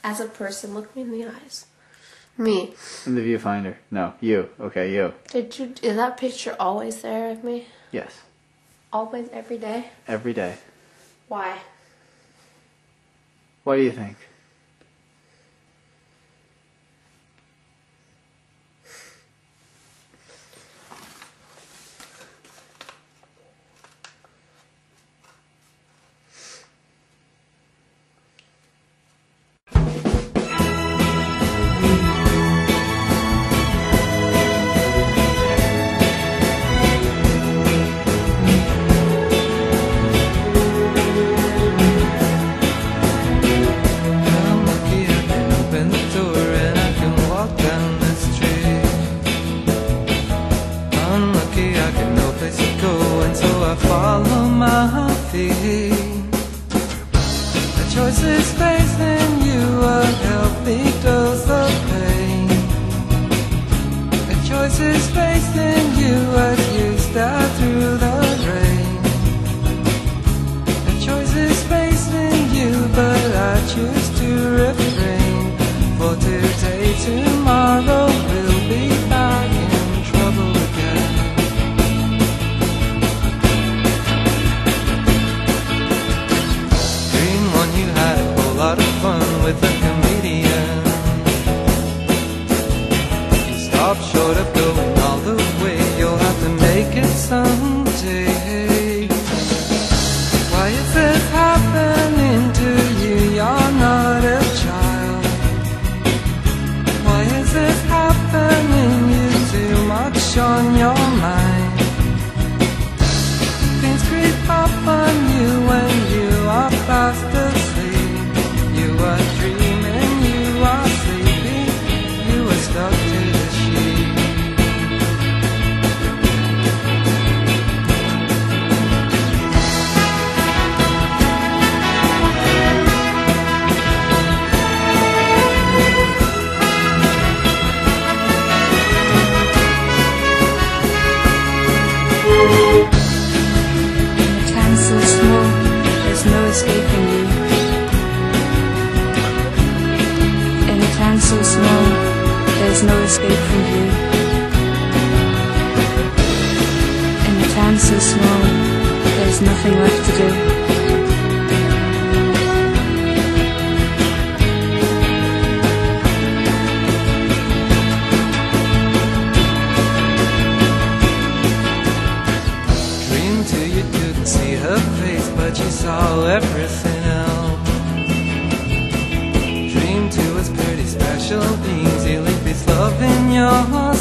As a person, look me in the eyes. Me. In the viewfinder. No, you. Okay, you. Is that picture always there of me? Yes. Always, every day? Every day. Why? What do you think? I follow my feet. The choice is facing you, a healthy dose of pain. The choice is facing you as you stare through the rain. The choice is facing you, but I choose to refrain. For today, tomorrow we'll be back in trouble again. You had a whole lot of fun with a comedian. You stopped short of going all the way. You'll have to make it someday. Why is this happening to you? You're not a child. Why is this happening? You've too much on your mind. Things creep up on you when you are fast asleep. You are dreaming, you are sleeping, you are stuck to the sheet. The town's so small, there's no escaping you. In a town so small, there's no escape from you. In a town so small, there's nothing left to do. Dreamed till you couldn't see her face, but you saw everything else. Dreamed to us pretty special beings, you leave this love in your heart.